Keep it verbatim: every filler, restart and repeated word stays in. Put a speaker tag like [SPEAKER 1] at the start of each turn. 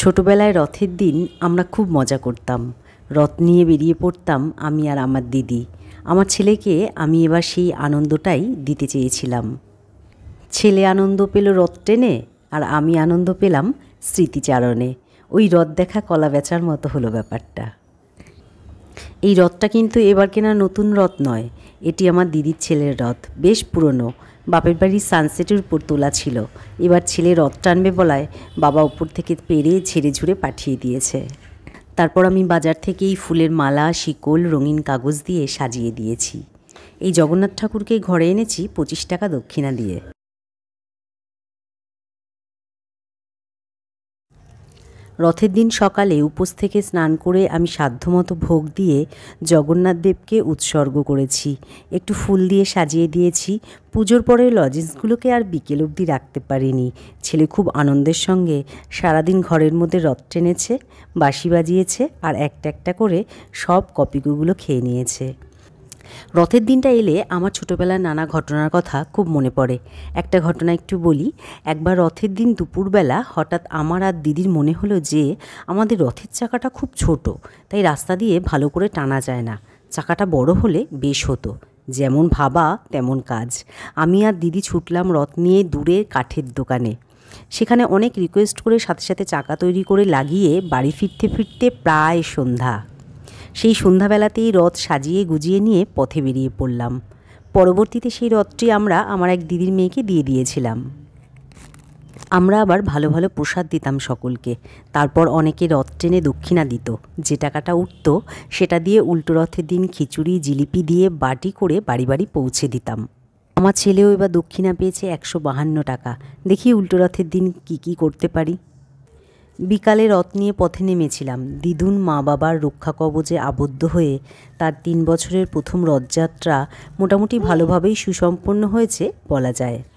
[SPEAKER 1] ছোটবেলায় রথের দিন আমরা খুব মজা করতাম। রথ নিয়ে বেরিয়ে পড়তাম আমি আর আমার দিদি। আমার ছেলেকে আমি এবার সেই আনন্দটাই দিতে চেয়েছিলাম। ছেলে আনন্দ পেল রথ টেনে, আর আমি আনন্দ পেলাম স্মৃতিচারণে। ওই রথ দেখা কলা বেচার মতো হলো ব্যাপারটা। এই রথটা কিন্তু এবার কেনা নতুন রথ নয়, এটি আমার দিদির ছেলের রথ, বেশ পুরনো। বাপের বাড়ির সানসেটের উপর তোলা ছিল। এবার ছেলে রথ টানবে বলায় বাবা উপর থেকে পেরে ঝেড়ে ঝুড়ে পাঠিয়ে দিয়েছে। তারপর আমি বাজার থেকে এই ফুলের মালা, শিকল, রঙিন কাগজ দিয়ে সাজিয়ে দিয়েছি। এই জগন্নাথ ঠাকুরকে ঘরে এনেছি পঁচিশ টাকা দক্ষিণা দিয়ে। রথের দিন সকালে উপোস থেকে স্নান করে আমি সাধ্যমতো ভোগ দিয়ে জগন্নাথ দেবকে উৎসর্গ করেছি। একটু ফুল দিয়ে সাজিয়ে দিয়েছি। পুজোর পরে লজেন্সগুলোকে আর বিকেল অবধি রাখতে পারিনি। ছেলে খুব আনন্দের সঙ্গে সারাদিন ঘরের মধ্যে রথ টেনেছে, বাঁশি বাজিয়েছে, আর একটা একটা করে সব কপিগুলো খেয়ে নিয়েছে। রথের দিনটা এলে আমার ছোটোবেলার নানা ঘটনার কথা খুব মনে পড়ে। একটা ঘটনা একটু বলি। একবার রথের দিন দুপুরবেলা হঠাৎ আমার আর দিদির মনে হলো যে আমাদের রথের চাকাটা খুব ছোট, তাই রাস্তা দিয়ে ভালো করে টানা যায় না। চাকাটা বড় হলে বেশ হতো। যেমন ভাবা তেমন কাজ। আমি আর দিদি ছুটলাম রথ নিয়ে দূরের কাঠের দোকানে। সেখানে অনেক রিকোয়েস্ট করে সাথে সাথে চাকা তৈরি করে লাগিয়ে বাড়ি ফিরতে ফিরতে প্রায় সন্ধ্যা। সেই সন্ধ্যাবেলাতেই রথ সাজিয়ে গুজিয়ে নিয়ে পথে বেরিয়ে পড়লাম। পরবর্তীতে সেই রথটি আমরা আমার এক দিদির মেয়েকে দিয়ে দিয়েছিলাম। আমরা আবার ভালো ভালো প্রসাদ দিতাম সকলকে। তারপর অনেকে রথ টেনে দক্ষিণা দিত। যে টাকাটা উঠত সেটা দিয়ে উল্টো রথের দিন খিচুড়ি, জিলিপি দিয়ে বাটি করে বাড়ি বাড়ি পৌঁছে দিতাম। আমার ছেলেও এবার দক্ষিণা পেয়েছে একশো বাহান্ন টাকা। দেখি উল্টো রথের দিন কি কি করতে পারি। বিকালে রথ নিয়ে পথে নেমেছিলাম। দিদুন মা বাবার রক্ষা কবচে আবদ্ধ হয়ে তার তিন বছরের প্রথম রথযাত্রা মোটামুটি ভালোভাবেই সুসম্পন্ন হয়েছে বলা যায়।